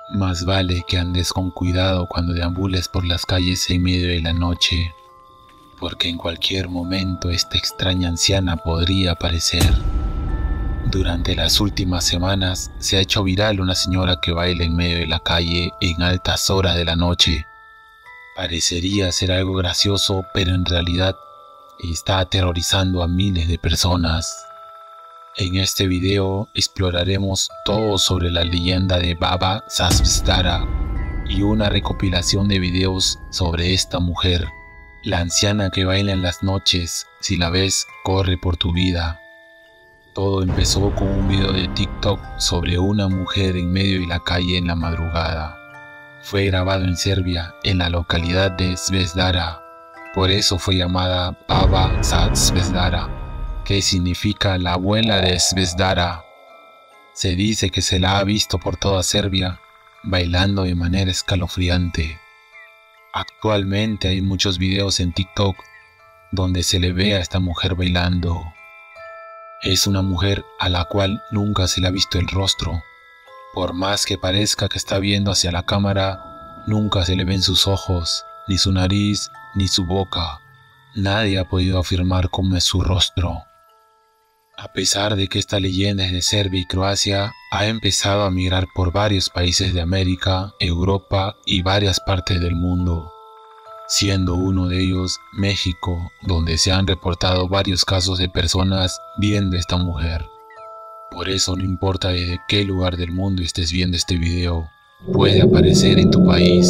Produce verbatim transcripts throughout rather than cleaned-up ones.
Más vale que andes con cuidado cuando deambules por las calles en medio de la noche, porque en cualquier momento esta extraña anciana podría aparecer. Durante las últimas semanas se ha hecho viral una señora que baila en medio de la calle en altas horas de la noche. Parecería ser algo gracioso, pero en realidad está aterrorizando a miles de personas. En este video exploraremos todo sobre la leyenda de Baba Sahasrara y una recopilación de videos sobre esta mujer, la anciana que baila en las noches. Si la ves, corre por tu vida. Todo empezó con un video de TikTok sobre una mujer en medio de la calle en la madrugada. Fue grabado en Serbia, en la localidad de Zvezdara. Por eso fue llamada Baba Sahasrara, que significa la abuela de Zvezdara. Se dice que se la ha visto por toda Serbia, bailando de manera escalofriante. Actualmente hay muchos videos en TikTok donde se le ve a esta mujer bailando. Es una mujer a la cual nunca se le ha visto el rostro. Por más que parezca que está viendo hacia la cámara, nunca se le ven sus ojos, ni su nariz, ni su boca. Nadie ha podido afirmar cómo es su rostro. A pesar de que esta leyenda es de Serbia y Croacia, ha empezado a migrar por varios países de América, Europa y varias partes del mundo, siendo uno de ellos México, donde se han reportado varios casos de personas viendo a esta mujer. Por eso no importa desde qué lugar del mundo estés viendo este video, puede aparecer en tu país.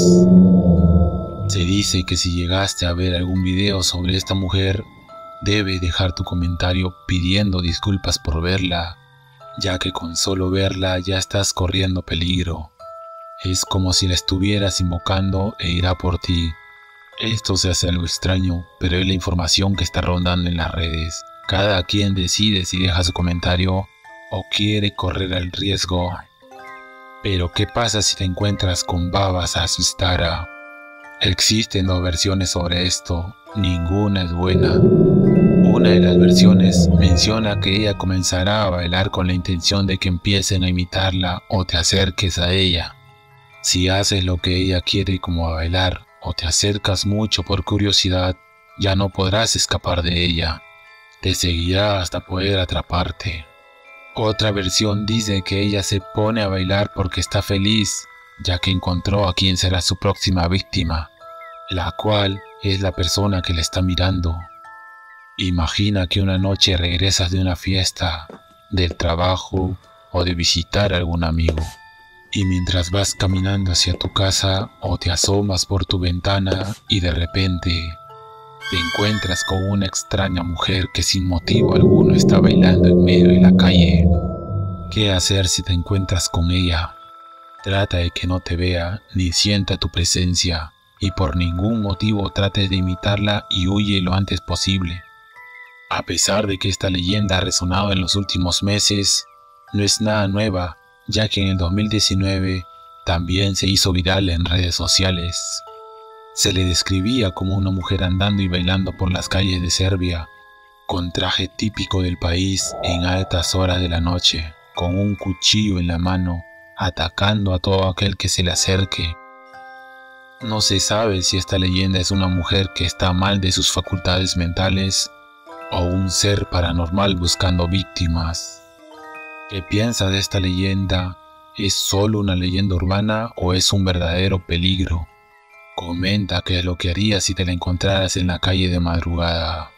Se dice que si llegaste a ver algún video sobre esta mujer, debes dejar tu comentario pidiendo disculpas por verla, ya que con solo verla ya estás corriendo peligro. Es como si la estuvieras invocando e irá por ti. Esto se hace algo extraño, pero es la información que está rondando en las redes. Cada quien decide si deja su comentario o quiere correr el riesgo. Pero ¿qué pasa si te encuentras con Baba Sahasrara? Existen dos versiones sobre esto, ninguna es buena. Una de las versiones menciona que ella comenzará a bailar con la intención de que empiecen a imitarla o te acerques a ella. Si haces lo que ella quiere como a bailar o te acercas mucho por curiosidad, ya no podrás escapar de ella. Te seguirá hasta poder atraparte. Otra versión dice que ella se pone a bailar porque está feliz, ya que encontró a quien será su próxima víctima, la cual es la persona que la está mirando. Imagina que una noche regresas de una fiesta, del trabajo o de visitar a algún amigo, y mientras vas caminando hacia tu casa o te asomas por tu ventana y de repente te encuentras con una extraña mujer que sin motivo alguno está bailando en medio de la calle. ¿Qué hacer si te encuentras con ella? Trata de que no te vea ni sienta tu presencia y por ningún motivo trates de imitarla y huye lo antes posible. A pesar de que esta leyenda ha resonado en los últimos meses, no es nada nueva, ya que en el dos mil diecinueve también se hizo viral en redes sociales. Se le describía como una mujer andando y bailando por las calles de Serbia, con traje típico del país en altas horas de la noche, con un cuchillo en la mano, atacando a todo aquel que se le acerque. No se sabe si esta leyenda es una mujer que está mal de sus facultades mentales o un ser paranormal buscando víctimas. ¿Qué piensas de esta leyenda? ¿Es solo una leyenda urbana o es un verdadero peligro? Comenta qué es lo que harías si te la encontraras en la calle de madrugada.